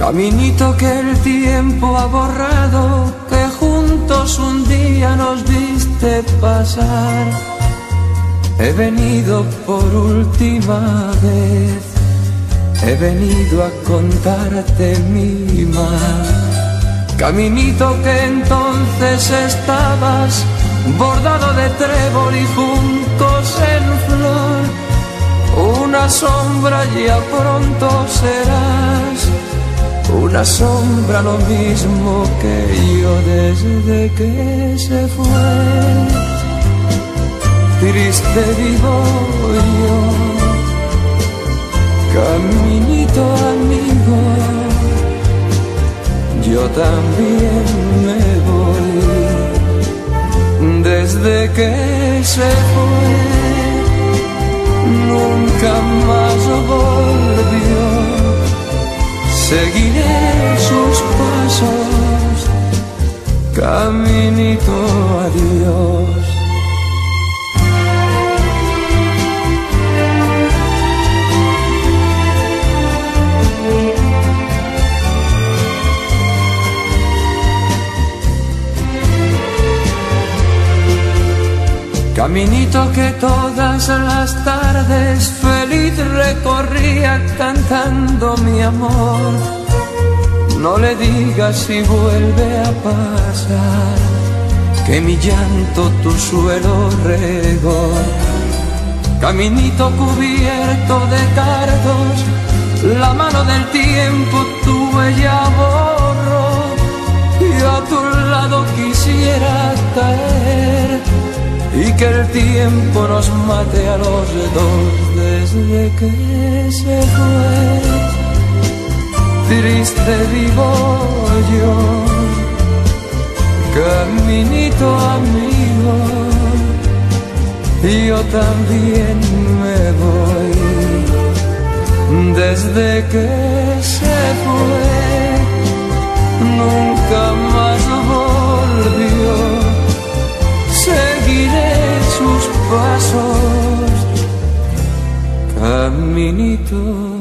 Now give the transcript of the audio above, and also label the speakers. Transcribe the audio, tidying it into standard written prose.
Speaker 1: Caminito que el tiempo ha borrado, que juntos un día nos viste pasar. He venido por última vez, he venido a contarte mi mal. Caminito que entonces estabas bordado de trébol y juncos en flor. Una sombra ya pronto serás, una sombra lo mismo que yo desde que se fue. Triste vivo yo, caminito amigo, yo también me voy. Desde que se fue, nunca más volvió. Seguiré sus pasos, caminito adiós. Caminito que todas las tardes feliz recorría cantando mi amor. No le digas si vuelve a pasar, que mi llanto tu suelo regó. Caminito cubierto de cardos, la mano del tiempo tu huella borró. Y a tu lado quisiera caer y que el tiempo nos mate a los dos desde que se fue. Triste vivo yo, caminito amigo, yo también me voy. Desde que se fue, nunca más volvió. Seguiré sus pasos, caminito